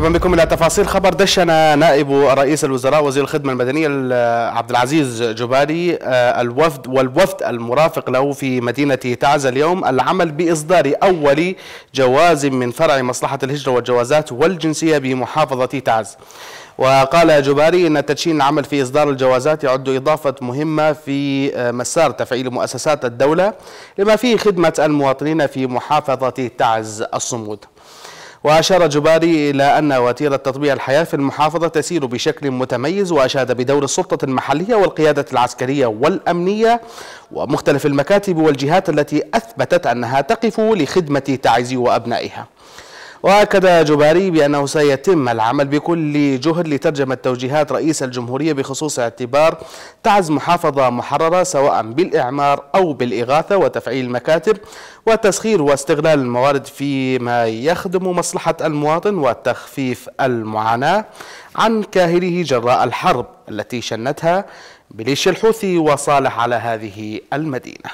مرحبا بكم إلى تفاصيل خبر. دشن نائب رئيس الوزراء وزير الخدمة المدنية عبد العزيز جباري والوفد المرافق له في مدينة تعز اليوم العمل بإصدار أول جواز من فرع مصلحة الهجرة والجوازات والجنسية بمحافظة تعز. وقال جباري إن تدشين العمل في إصدار الجوازات يعد إضافة مهمة في مسار تفعيل مؤسسات الدولة لما فيه خدمة المواطنين في محافظة تعز الصمود. وأشار جباري إلى أن وتيرة تطبيع الحياة في المحافظة تسير بشكل متميز، وأشاد بدور السلطة المحلية والقيادة العسكرية والأمنية ومختلف المكاتب والجهات التي أثبتت أنها تقف لخدمة تعز وأبنائها. وأكد جباري بأنه سيتم العمل بكل جهد لترجمة توجيهات رئيس الجمهورية بخصوص اعتبار تعز محافظة محررة سواء بالإعمار أو بالإغاثة وتفعيل المكاتب وتسخير واستغلال الموارد فيما يخدم مصلحة المواطن وتخفيف المعاناة عن كاهله جراء الحرب التي شنتها ميليشيا الحوثي وصالح على هذه المدينة.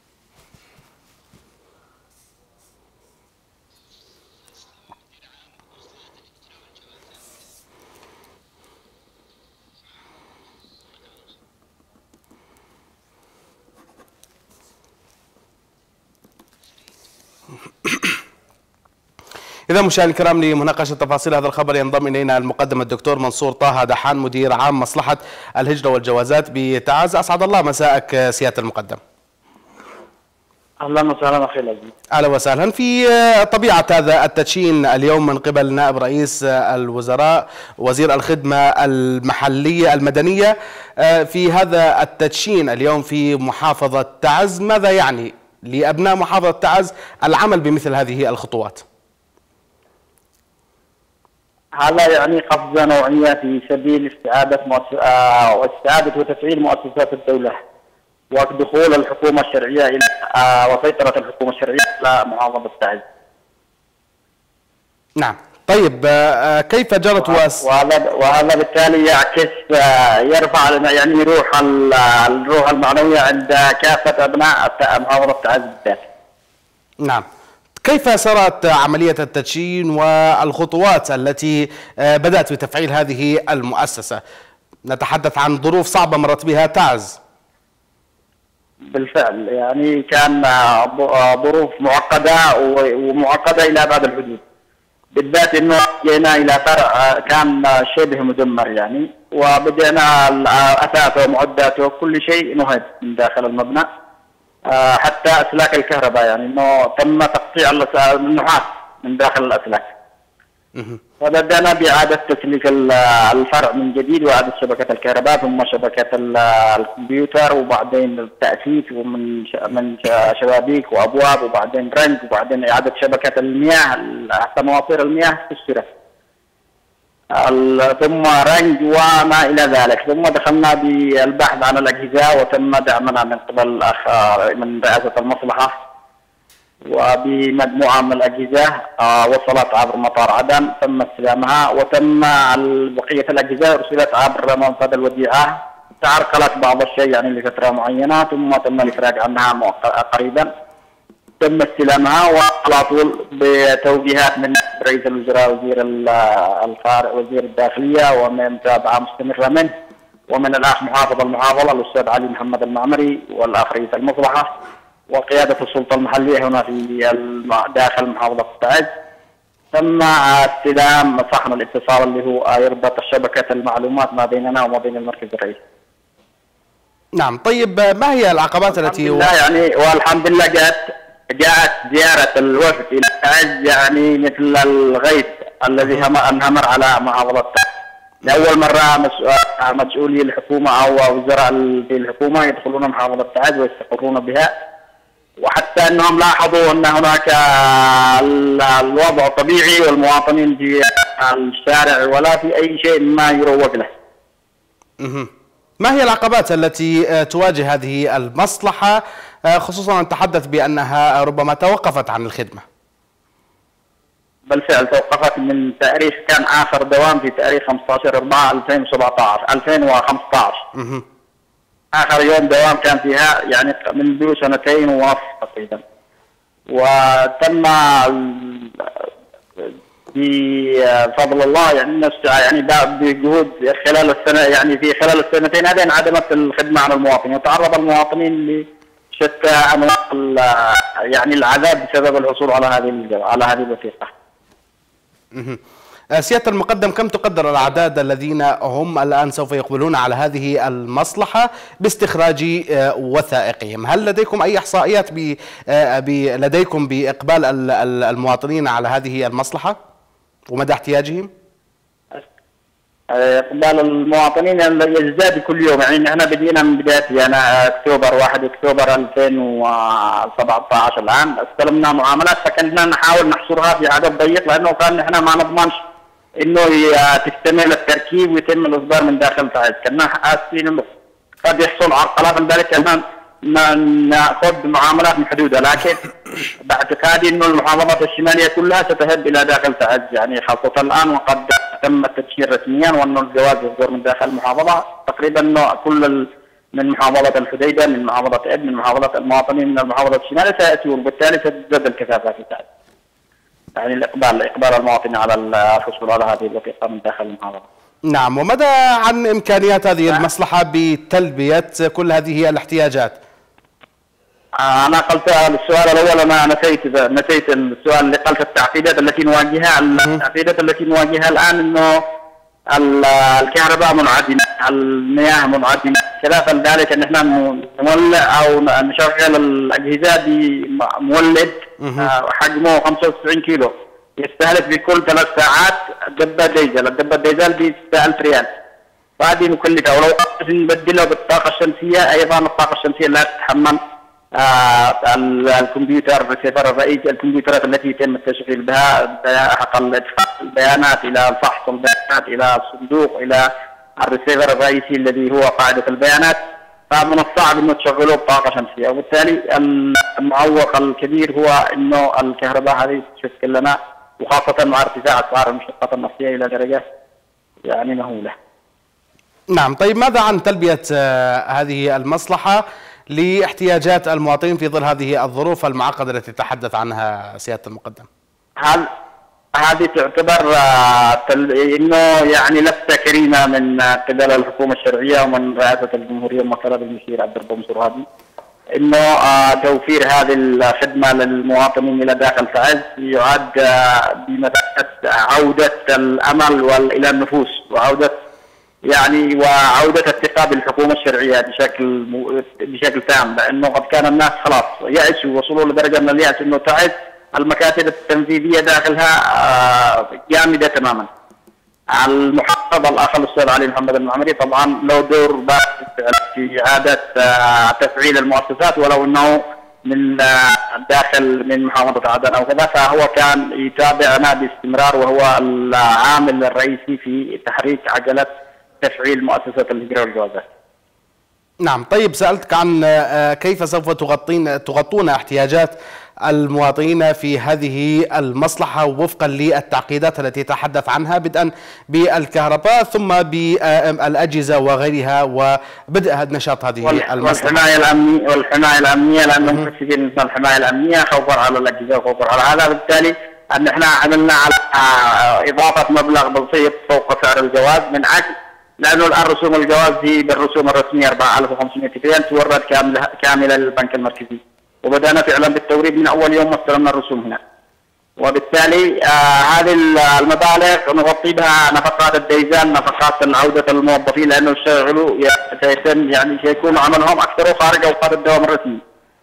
إذا مشاهدينا الكرام، لمناقشة تفاصيل هذا الخبر ينضم إلينا المقدم الدكتور منصور طه دحان مدير عام مصلحة الهجرة والجوازات بتعز. أسعد الله مساءك سيادة المقدم. اهلا وسهلا اخي العزيز. اهلا وسهلا. في طبيعه هذا التدشين اليوم من قبل نائب رئيس الوزراء وزير الخدمه المحليه المدنيه في هذا التدشين اليوم في محافظه تعز، ماذا يعني لابناء محافظه تعز العمل بمثل هذه الخطوات؟ هذا يعني قفزه نوعيه في سبيل استعاده وتفعيل مؤسسات الدوله ودخول الحكومة الشرعية إلى وسيطرة الحكومة الشرعية على محافظة تعز. نعم، طيب كيف جرت وهذا بالتالي يعكس يرفع يعني الروح المعنوية عند كافة أبناء محافظة تعز بالذات. نعم، كيف سرت عملية التدشين والخطوات التي بدأت بتفعيل هذه المؤسسة؟ نتحدث عن ظروف صعبة مرت بها تعز. بالفعل يعني كان ظروف معقدة ومعقدة إلى أبعد الحدود، بالذات إنه جينا إلى فرع كان شبه مدمر يعني، وبدأنا أثاثه ومعداته كل شيء نهب من داخل المبنى، حتى أسلاك الكهرباء يعني إنه تم تقطيع النحاس من داخل الأسلاك. فبدأنا بإعادة تسليك الفرع من جديد وإعادة شبكة الكهرباء ثم شبكة الكمبيوتر وبعدين التأسيس ومن شبابيك وأبواب وبعدين رنج وبعدين إعادة شبكة المياه حتى مواسير المياه كسرت، ثم رنج وما إلى ذلك. ثم دخلنا بالبحث عن الأجهزة وتم دعمنا من قبل من رئاسة المصلحة وبمجموعة من الأجهزة وصلت عبر مطار عدن تم استلامها، وتم بقية الأجهزة أرسلت عبر منفذ الوديعة، تعرقلت بعض الشيء يعني لفترة معينة ثم تم الإفراج عنها قريبا. تم استلامها وعلى طول بتوجيهات من رئيس الوزراء وزير الداخلية ومن متابعة مستمرة منه ومن الأخ محافظ المحافظة الأستاذ علي محمد المعمري والأخ رئيس المصلحة وقيادة السلطة المحلية هنا في داخل محافظة تعز. تم استلام صحن الاتصال اللي هو يربط شبكة المعلومات ما بيننا وما بين المركز الرئيسي. نعم، طيب ما هي العقبات التي يعني والحمد لله جاءت زيارة الوفد إلى تعز يعني مثل الغيث الذي انهمر على محافظة تعز. لأول مرة مسؤولي الحكومة أو وزراء في الحكومة يدخلون محافظة تعز ويستقرون بها، وحتى أنهم لاحظوا أن هناك الوضع طبيعي والمواطنين في الشارع ولا في أي شيء ما يروج له. ما هي العقبات التي تواجه هذه المصلحة، خصوصا نتحدث بأنها ربما توقفت عن الخدمة؟ بالفعل توقفت من تاريخ، كان آخر دوام في تاريخ 15/4/2015. آخر يوم دوام كان فيها يعني منذ 2.5 سنين تقريبا، وتم بفضل الله يعني يعني بجهود خلال السنه، يعني في خلال السنتين هذه انعدمت الخدمه عن المواطنين، وتعرض المواطنين لشتى انواع يعني العذاب بسبب الحصول على هذه الوثيقه. سيادة المقدم، كم تقدر الأعداد الذين هم الآن سوف يقبلون على هذه المصلحة باستخراج وثائقهم؟ هل لديكم أي إحصائيات لديكم بإقبال المواطنين على هذه المصلحة ومدى احتياجهم؟ إقبال المواطنين يزداد كل يوم، يعني احنا بدينا من بداية يعني أكتوبر 1 أكتوبر 2017 الآن استلمنا معاملات، فكنا نحاول نحصرها في عدد ضيق لأنه كان احنا ما نضمنش انه تكتمل التركيب ويتم الاصدار من داخل تعز، كنا حاسين انه قد يحصل عرقلات من ذلك كنا ناخذ معاملات محدوده، لكن باعتقادي انه المحافظات الشماليه كلها ستهب الى داخل تعز يعني خاصه الان، وقد تم التدشير رسميا وانه الجواز يصدر من داخل المحافظه تقريبا انه كل من محافظه الحديده، من محافظه ابن، من محافظه المواطنين من المحافظه الشماليه سياتون، وبالتالي ستزداد الكثافه في تعز. يعني إقبال المواطن على الحصول على هذه الوثيقة من داخل المحافظة. نعم، وماذا عن إمكانيات هذه المصلحة بتلبية كل هذه الاحتياجات؟ أنا قلت السؤال الأول، أنا نسيت السؤال اللي قلت التعقيدات التي نواجهها، التعقيدات التي نواجهها الآن إنه الكهرباء منعدمة، المياه منعدمة، خلافا ذلك ان احنا نولع او نشغل الاجهزه بمولد حجمه 95 كيلو يستهلك بكل 3 ساعات دبه ديزل، الدبه الديزل ب 6000 ريال، فهذه مكلفه، ولو نبدلها بالطاقه الشمسيه ايضا الطاقه الشمسيه لا تتحمل الكمبيوتر الريسيفر الرئيسي، الكمبيوترات التي يتم التشغيل بها حق ادخال البيانات الى الفحص البيانات الى الصندوق الى الريسيفر الرئيسي الذي هو قاعده البيانات، فمن الصعب انه تشغله بطاقه شمسيه، وبالتالي المعوق الكبير هو انه الكهرباء هذه تشكل لنا، وخاصه مع ارتفاع اسعار المشتقات النفطيه الى درجه يعني مهوله. نعم، طيب ماذا عن تلبيه هذه المصلحه لاحتياجات المواطنين في ظل هذه الظروف المعقده التي تحدث عنها سياده المقدم؟ هذه تعتبر انه يعني لفته كريمه من قبل الحكومه الشرعيه ومن رئاسه الجمهوريه الموكله بالمشير عبد الرب منصور هادي، انه توفير هذه الخدمه للمواطنين الى داخل تعز يعد بمثابه عوده الامل الى النفوس، وعوده الثقه بالحكومه الشرعيه بشكل تام، لانه قد كان الناس خلاص يأسوا، وصلوا لدرجه من اليأس انه تعز المكاتب التنفيذيه داخلها جامده تماما. المحافظ الاخ الاستاذ علي محمد المعمري طبعا له دور بارز في اعاده تفعيل المؤسسات، ولو انه من داخل من محافظه عدن او كذا، فهو كان يتابعنا باستمرار، وهو العامل الرئيسي في تحريك عجله تفعيل مؤسسه الهجره والجوازات. نعم، طيب سألتك عن كيف سوف تغطون احتياجات المواطنين في هذه المصلحة وفقا للتعقيدات التي تحدث عنها، بدءا بالكهرباء ثم بالأجهزة وغيرها، وبدء نشاط هذه المصلحة والحماية الأمنية لأنهم مكتفين الحماية الأمنية خوفا على الأجهزة وخوفا على هذا، بالتالي أن احنا عملنا على إضافة مبلغ بسيط فوق سعر الجواز من أجل، لأنه الآن رسوم الجواز هي بالرسوم الرسمية 4500 ريال تورد كاملة للبنك المركزي، وبدأنا فعلا بالتوريد من أول يوم واستلمنا الرسوم هنا، وبالتالي هذه المبالغ نغطي بها نفقات الديزل، نفقات عودة الموظفين، لأنه يشتغلوا سيتم يعني سيكون عملهم أكثر خارج أوقات الدوام الرسمي.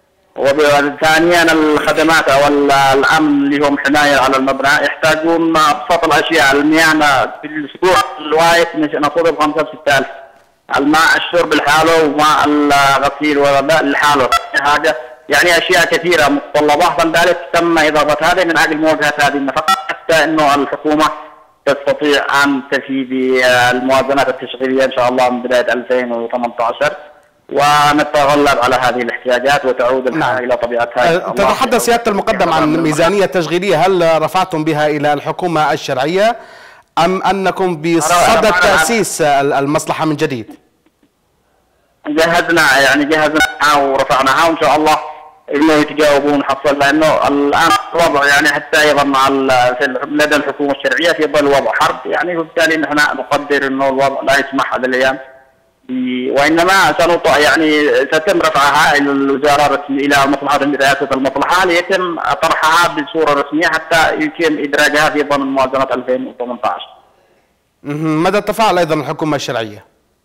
وثانيا الخدمات أو الأمن اللي هم حماية على المبنى يحتاجون أبسط الأشياء، المياه في الأسبوع الواحد ناخذ ب 5 6000، الماء الشرب لحاله وماء الغسيل والماء لحاله، حاجة يعني اشياء كثيره متطلبات، فلذلك تم اضافه هذه من اجل مواجهه هذه النفقات، حتى انه الحكومه تستطيع ان تفي بالموازنات التشغيليه ان شاء الله من بدايه 2018 ونتغلب على هذه الاحتياجات وتعود الحياه الى طبيعتها. تتحدث سياده المقدم عن ميزانيه تشغيليه، هل رفعتم بها الى الحكومه الشرعيه ام انكم بصدد تاسيس المصلحه من جديد؟ جهزناها ورفعناها، وان شاء الله انه يتجاوبون حصل، لانه الان الوضع يعني حتى ايضا مع لدى الحكومه الشرعيه في ظل وضع حرب يعني، وبالتالي نحن نقدر انه الوضع لا يسمح هذه الايام، وانما يعني سيتم رفعها الى الوزاره الى مصلحه رئاسه المصلحه ليتم طرحها بصوره رسميه حتى يتم ادراجها في ضمن موازنه 2018. مدى التفاعل ايضا الحكومه الشرعيه؟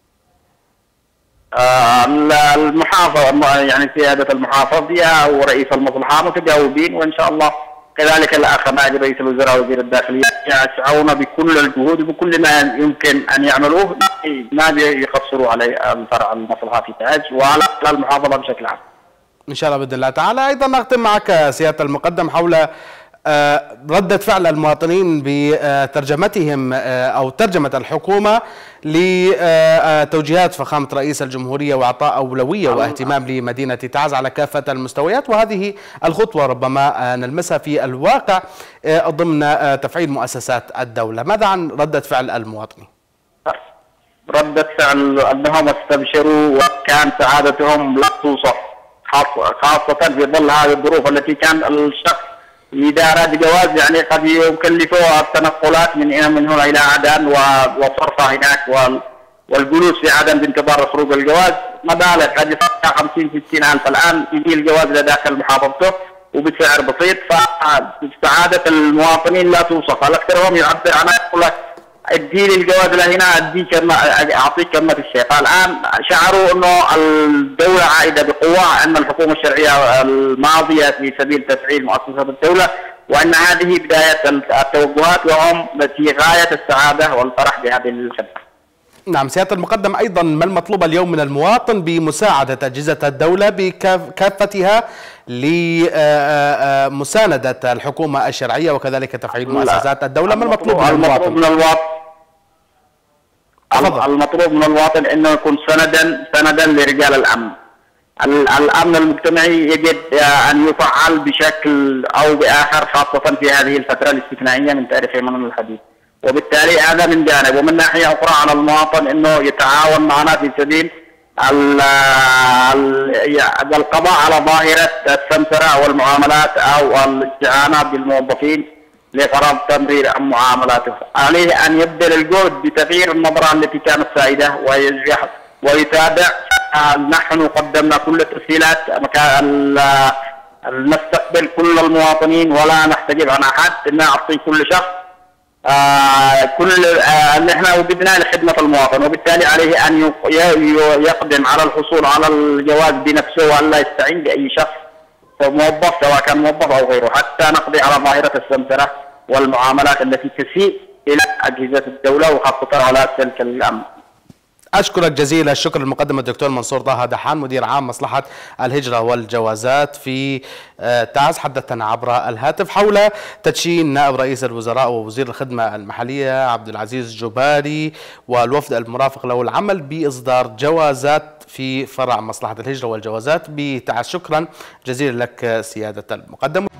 المحافظ يعني سياده المحافظ ورئيس المصلحه متجاوبين، وان شاء الله كذلك الاخ نائب رئيس الوزراء وزير الداخليه يسعون بكل الجهود وبكل ما يمكن ان يعملوه ما يقصروا عليه الفرع المصلحه في تعز وعلى المحافظه بشكل عام. ان شاء الله باذن الله تعالى. ايضا نختم معك سياده المقدم حول ردة فعل المواطنين بترجمتهم أو ترجمة الحكومة لتوجيهات فخامة رئيس الجمهورية وإعطاء أولوية واهتمام لمدينة تعز على كافة المستويات، وهذه الخطوة ربما نلمسها في الواقع ضمن تفعيل مؤسسات الدولة. ماذا عن ردة فعل المواطنين؟ ردة فعل أنهم استبشروا وكان سعادتهم لا توصف، خاصة في ظل هذه الظروف التي كان الشخص إذا أراد جواز يعني قد يكلفه التنقلات من هنا إلى عدن وصرفها هناك والجلوس في عدن بانتظار خروج الجواز مبالغ قد يدفع 50-60 ألف. الآن يجي الجواز لداخل محافظته وبسعر بسيط، فسعادة المواطنين لا توصف. الأكثر هم يعبر عنها يقول لك ادي لي الجواز لهنا اعطيك كلمة الشيخ. الان شعروا انه الدولة عائدة بقوة، ان الحكومة الشرعية الماضية في سبيل تفعيل مؤسسات الدولة، وان هذه بداية التوجهات وهم في غاية السعادة والفرح بهذه الخدمة. نعم سيادة المقدم، ايضا ما المطلوب اليوم من المواطن بمساعدة اجهزة الدولة بكافتها لمساندة الحكومة الشرعية وكذلك تفعيل مؤسسات الدولة؟ ما المطلوب من المواطن؟ المطلوب من المواطن انه يكون سندا لرجال الامن. الامن المجتمعي يجب ان يفعل بشكل او باخر، خاصة في هذه الفترة الاستثنائية من تاريخ يمن الحديث. وبالتالي هذا من جانب، ومن ناحية أخرى على المواطن أنه يتعاون معنا في سبيل القضاء على ظاهرة السمسرة والمعاملات أو الاستعانة بالموظفين لغرض تمرير معاملاته. عليه أن يبذل الجهد بتغيير النظرة التي كانت سائدة ويتابع. نحن قدمنا كل التسهيلات، نستقبل كل المواطنين ولا نحتجب عن أحد، نعطي كل شخص نحن وجدنا لخدمة المواطن، وبالتالي عليه أن يقدم على الحصول على الجواز بنفسه وأن لا يستعين بأي شخص موظف سواء كان موظف أو غيره، حتى نقضي على ظاهرة السمسرة والمعاملات التي تسيء إلى أجهزة الدولة وخاصة على سلك الأمن. أشكرك جزيل الشكر المقدم الدكتور منصور طه دحان مدير عام مصلحة الهجرة والجوازات في تعز، حدثنا عبر الهاتف حول تدشين نائب رئيس الوزراء ووزير الخدمة المحلية عبد العزيز جباري والوفد المرافق له العمل بإصدار جوازات في فرع مصلحة الهجرة والجوازات بتعز. شكرا جزيلا لك سيادة المقدم.